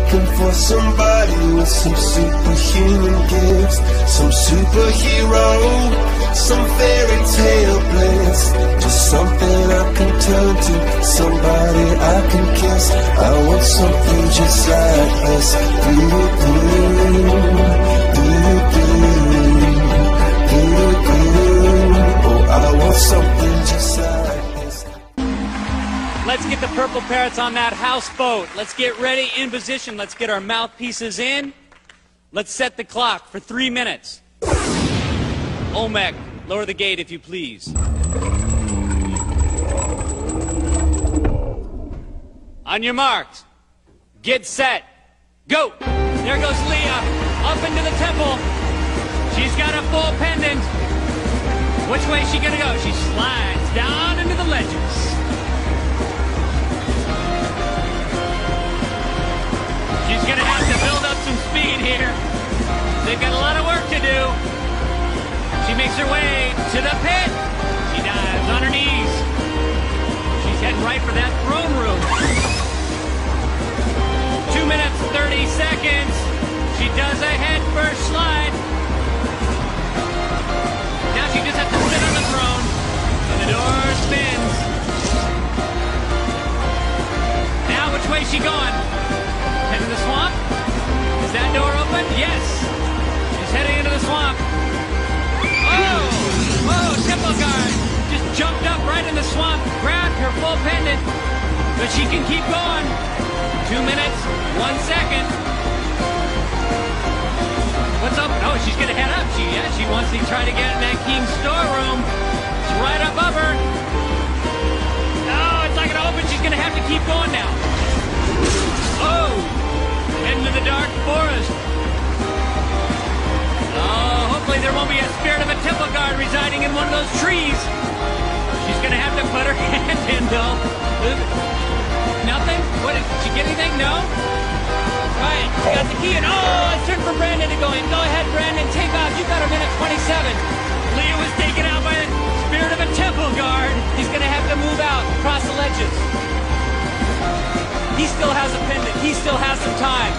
looking for somebody with some superhuman gifts, some superhero, some fairy tale bliss, just something I can turn to, somebody I can kiss. I want something just like this. Oh, I want something just like this. Let's get the Purple Parrots on that houseboat. Let's get ready, in position. Let's get our mouthpieces in. Let's set the clock for 3 minutes. Olmec, lower the gate if you please. On your marks, get set, go. There goes Leah, up into the temple. She's got a full pendant. Which way is she gonna go? She slides down into the ledges. She's gonna have to build up some speed here. They've got a lot of work to do. She makes her way to the pit. She dives on her knees. She's heading right for that throne room. 2 minutes, 30 seconds. She does a head first slide. Now she just has to sit on the throne. And the door spins. Now which way is she going? Heading to the swamp? Is that door open? Yes. She's heading into the swamp. Oh! Oh, temple guard just jumped up right in the swamp, grabbed her full pendant, but she can keep going. 2 minutes, 1 second. What's up? Oh, she's gonna head up. She wants to try to get in that king's storeroom. It's right above her. Oh, it's not gonna open. She's gonna have to keep going now. Oh! Into the dark forest. Oh, hopefully there won't be a spirit of a temple guard residing in one of those trees. She's gonna have to put her hand in, though. Nothing? What, did she get anything? No? Right, she got the key and oh, it's turned for Brandon to go in. Go ahead, Brandon, take off. You've got a minute 27. Leah was taken out by the spirit of a temple guard. He's gonna have to move out across the ledges. He still has a pendant. He still has some time.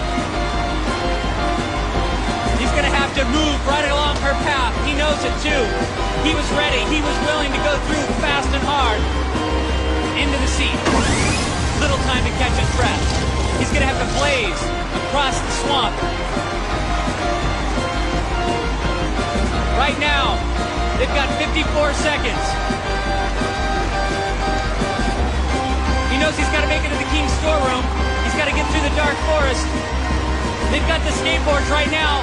He's going to have to move right along her path. He knows it too. He was ready. He was willing to go through fast and hard. Into the seat. Little time to catch his breath. He's going to have to blaze across the swamp. Right now, they've got 54 seconds. He knows he's got to make it to the king's storeroom. He's got to get through the dark forest. They've got the skateboards right now.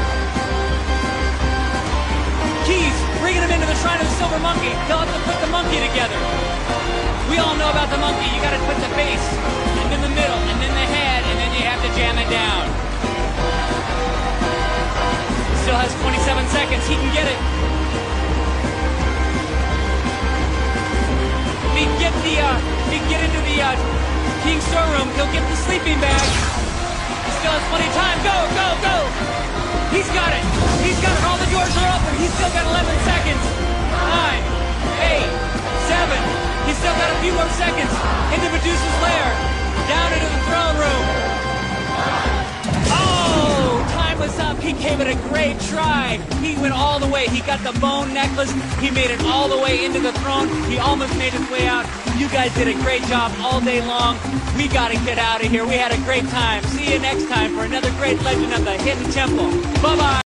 Keys, bringing him into the Shrine of the Silver Monkey. They'll have to put the monkey together. We all know about the monkey. You got to put the base, and then the middle, and then the head, and then you have to jam it down. Still has 27 seconds. He can get it. If he get into the king's storeroom, he'll get the sleeping bag. He still has plenty of time. Go, go, go! He's got it. He's got it. All the doors are open. He's still got 11 seconds. 9, 8, 7. He's still got a few more seconds. Into Medusa's lair. Down into the throne room. Oh, time was up. He gave it a great try. He went all the way. He got the bone necklace. He made it all the way into the throne. He almost made his way out. You guys did a great job all day long. We got to get out of here. We had a great time. See you next time for another great legend of the Hidden Temple. Bye-bye.